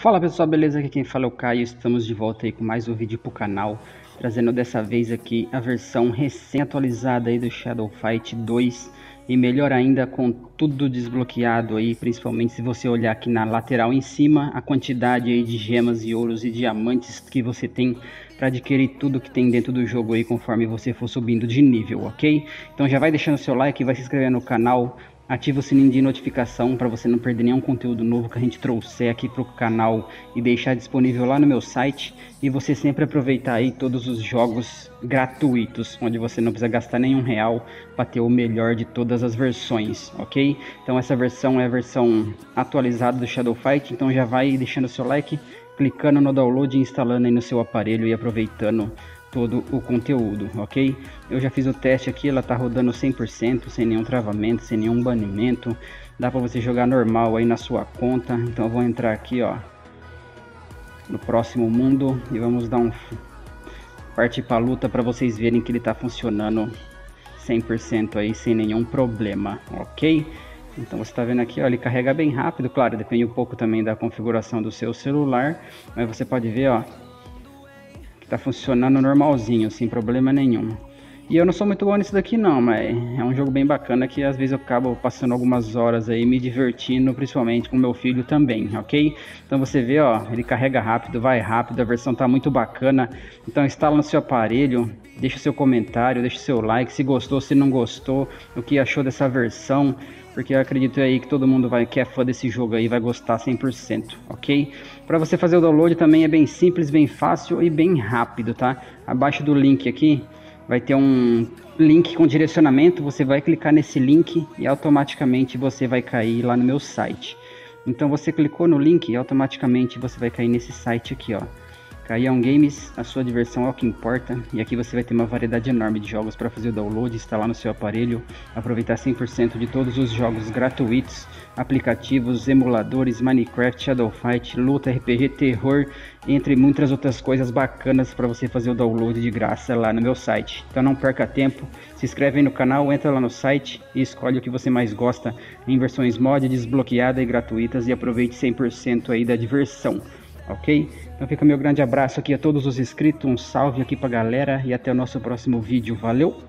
Fala pessoal, beleza? Aqui quem fala é o Caio, estamos de volta aí com mais um vídeo pro canal, trazendo dessa vez aqui a versão recém-atualizada aí do Shadow Fight 2 e melhor ainda com tudo desbloqueado aí, principalmente se você olhar aqui na lateral em cima, a quantidade aí de gemas e ouros e diamantes que você tem para adquirir tudo que tem dentro do jogo aí conforme você for subindo de nível, ok? Então já vai deixando seu like, vai se inscrever no canal, ativa o sininho de notificação para você não perder nenhum conteúdo novo que a gente trouxer aqui para o canal e deixar disponível lá no meu site. E você sempre aproveitar aí todos os jogos gratuitos, onde você não precisa gastar nenhum real para ter o melhor de todas as versões, ok? Então essa versão é a versão atualizada do Shadow Fight, então já vai deixando seu like, clicando no download e instalando aí no seu aparelho e aproveitando todo o conteúdo, ok? Eu já fiz o teste aqui, ela tá rodando 100%, sem nenhum travamento, sem nenhum banimento. Dá para você jogar normal aí na sua conta. Então eu vou entrar aqui, ó, no próximo mundo e vamos dar partir para luta para vocês verem que ele tá funcionando 100% aí sem nenhum problema, ok? Então você está vendo aqui, ó, ele carrega bem rápido, claro, depende um pouco também da configuração do seu celular, mas você pode ver, ó, tá funcionando normalzinho, sem problema nenhum. E eu não sou muito bom nisso daqui não, mas é um jogo bem bacana que às vezes eu acabo passando algumas horas aí me divertindo, principalmente com meu filho também, ok? Então você vê, ó, ele carrega rápido, vai rápido, a versão tá muito bacana. Então instala no seu aparelho, deixa seu comentário, deixa seu like, se gostou, se não gostou, o que achou dessa versão, porque eu acredito aí que todo mundo que é fã desse jogo aí vai gostar 100%, ok? Para você fazer o download também é bem simples, bem fácil e bem rápido, tá? Abaixo do link aqui vai ter um link com direcionamento, você vai clicar nesse link e automaticamente você vai cair lá no meu site. Então você clicou no link e automaticamente você vai cair nesse site aqui, ó. Caião Games, a sua diversão é o que importa, e aqui você vai ter uma variedade enorme de jogos para fazer o download, instalar no seu aparelho, aproveitar 100% de todos os jogos gratuitos, aplicativos, emuladores, Minecraft, Shadow Fight, luta, RPG, terror, entre muitas outras coisas bacanas para você fazer o download de graça lá no meu site. Então não perca tempo, se inscreve aí no canal, entra lá no site e escolhe o que você mais gosta em versões mod, desbloqueadas e gratuitas e aproveite 100% aí da diversão. Ok? Então fica meu grande abraço aqui a todos os inscritos, um salve aqui pra galera e até o nosso próximo vídeo, valeu!